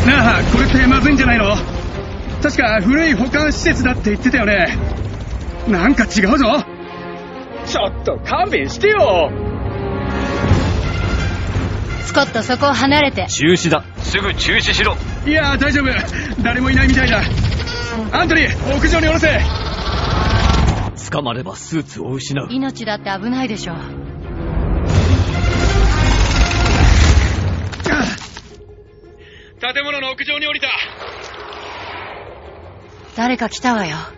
なあ、これってまずいんじゃないの？確か古い保管施設だって言ってたよね。なんか違うぞ。ちょっと勘弁してよ。 スコット、そこを離れて。 中止だ。すぐ中止しろ。 いや大丈夫、誰もいないみたいだ。アントニー、屋上に降ろせ。 捕まればスーツを失う。 命だって危ないでしょ。 建物の屋上に降りた。 誰か来たわよ。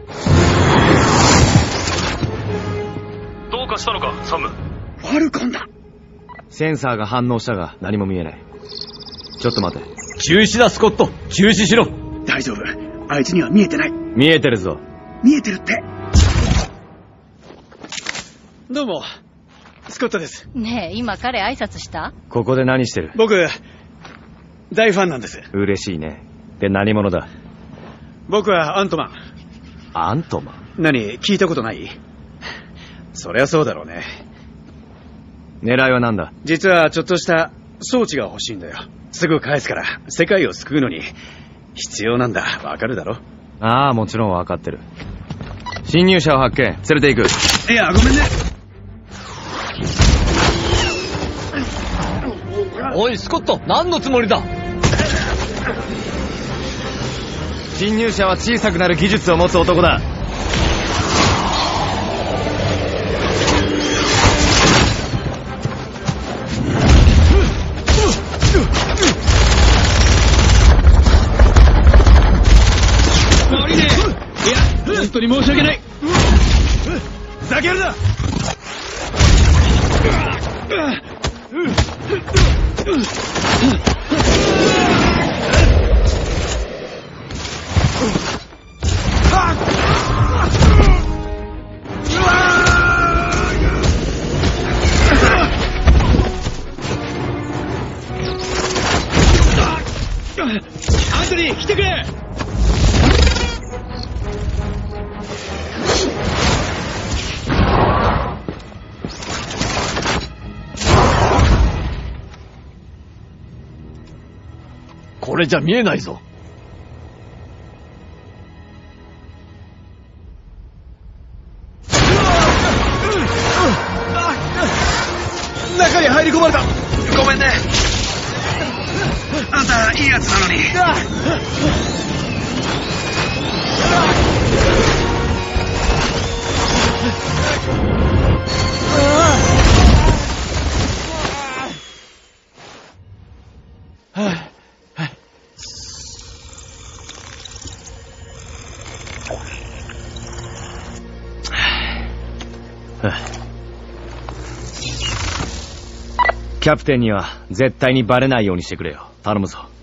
どうかしたのか、サム。 ファルコンだ。 センサーが反応したが何も見えない。ちょっと待て。 中止だ、スコット。中止しろ。 大丈夫、あいつには見えてない。 見えてるぞ。 見えてるって。 どうも、スコットです。 ねえ、今彼挨拶した？ ここで何してる？ 僕、大ファンなんです。 嬉しいね。で何者だ？ 僕はアントマン。 アントマン？ 何、聞いたことない？そりゃそうだろうね。 狙いは何だ？ 実はちょっとした装置が欲しいんだよ。すぐ返すから世界を救うのに必要なんだ。わかるだろ？ ああ、もちろんわかってる。侵入者を発見。連れて行く。 いや、ごめんね。 おい、スコット、何のつもりだ？ 侵入者は小さくなる技術を持つ男だ。 悪いね。いや、本当に申し訳ない。 ふざけるな。 アントニー、来てくれ。 これじゃ見えないぞ。 中に入り込まれた。 ごめんね。あんたいいやつなのに。 キャプテンには絶対にバレないようにしてくれよ。頼むぞ。